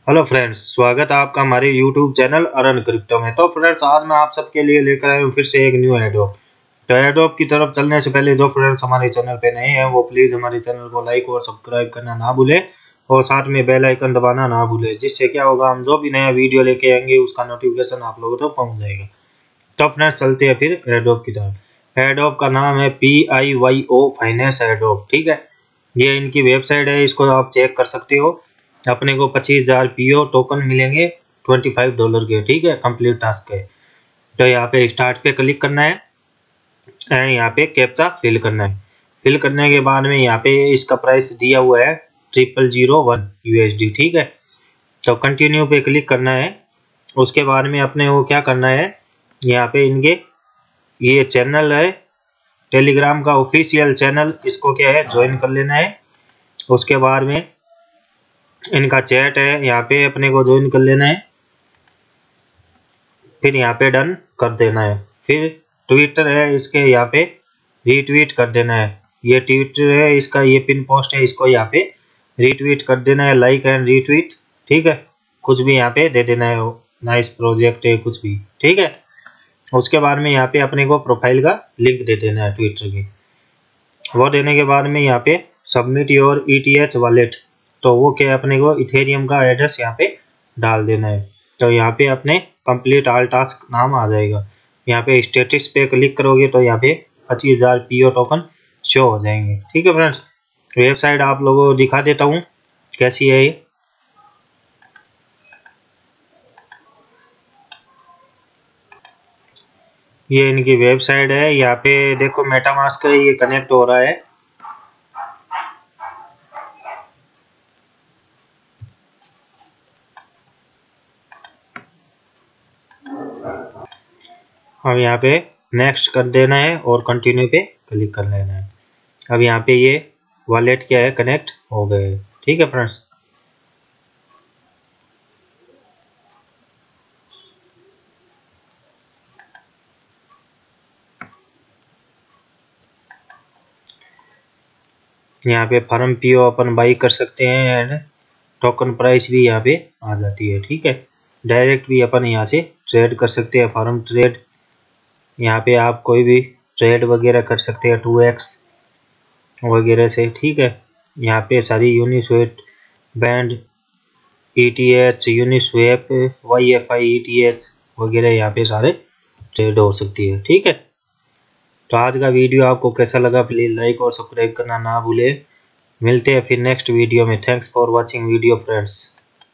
Hello friends, स्वागत है आपका हमारे यूट्यूब चैनल अर्न क्रिप्टो में। तो फ्रेंड्स, आज मैं आप सबके लिए लेकर आया हूँ फिर से एक न्यू एडोप। तो एडोप की तरफ चलने से पहले जो फ्रेंड्स हमारे चैनल पे नए हैं वो प्लीज़ हमारे चैनल को लाइक और सब्सक्राइब करना ना भूलें और साथ में बेल आइकन दबाना ना भूलें, जिससे क्या होगा, हम जो भी नया वीडियो लेके आएंगे उसका नोटिफिकेशन आप लोगों तक पहुँच जाएगा। तो फ्रेंड्स, चलते हैं फिर एडोप की तरफ। एडोप का नाम है PIYO फाइनेंस एडोप, ठीक है। ये इनकी वेबसाइट है, इसको आप चेक कर सकते हो। अपने को 25,000 PO टोकन मिलेंगे $25 के, ठीक है, कंप्लीट टास्क के। तो यहाँ पे स्टार्ट पे क्लिक करना है, यहाँ पे कैप्चा फिल करना है। फिल करने के बाद में यहाँ पे इसका प्राइस दिया हुआ है 0001 USD, ठीक है। तो कंटिन्यू पे क्लिक करना है। उसके बाद में अपने को क्या करना है, यहाँ पे इनके ये चैनल है टेलीग्राम का ऑफिशियल चैनल, इसको क्या है ज्वाइन कर लेना है। उसके बाद में इनका चैट है, यहाँ पे अपने को ज्वाइन कर लेना है। फिर यहाँ पे डन कर देना है। फिर ट्विटर है, इसके यहाँ पे रीट्वीट कर देना है। ये ट्विटर है, इसका ये पिन पोस्ट है, इसको यहाँ पे रीट्वीट कर देना है, लाइक एंड रीट्वीट, ठीक है। कुछ भी यहाँ पे दे देना है, नाइस प्रोजेक्ट है कुछ भी, ठीक है। उसके बाद में यहाँ पे अपने को प्रोफाइल का लिंक दे देना है ट्विटर की। वो देने के बाद में यहाँ पे सबमिट योर ETH वॉलेट, तो वो क्या अपने को इथेरियम का एड्रेस यहाँ पे डाल देना है। तो यहाँ पे अपने कंप्लीट ऑल टास्क नाम आ जाएगा। यहाँ पे स्टेटस पे क्लिक करोगे तो यहाँ पे 25,000 PO टोकन शो हो जाएंगे, ठीक है फ्रेंड्स। वेबसाइट आप लोगों को दिखा देता हूँ कैसी है ये इनकी वेबसाइट है। यहाँ पे देखो मेटामास्क है, ये कनेक्ट हो रहा है। अब यहाँ पे नेक्स्ट कर देना है और कंटिन्यू पे क्लिक कर लेना है। अब यहाँ पे ये वॉलेट क्या है, कनेक्ट हो गए, ठीक है फ्रेंड्स। यहाँ पे फर्म PO अपन बाई कर सकते हैं एंड टोकन प्राइस भी यहाँ पे आ जाती है, ठीक है। डायरेक्ट भी अपन यहाँ से ट्रेड कर सकते हैं, फर्म ट्रेड। यहाँ पे आप कोई भी ट्रेड वगैरह कर सकते हैं 2x वगैरह से, ठीक है। यहाँ पे सारी Uniswap band ETH, Uniswap, YFI ETH वगैरह यहाँ पे सारे ट्रेड हो सकती है, ठीक है। तो आज का वीडियो आपको कैसा लगा, प्लीज़ लाइक और सब्सक्राइब करना ना भूलें। मिलते हैं फिर नेक्स्ट वीडियो में। Thanks for watching video friends.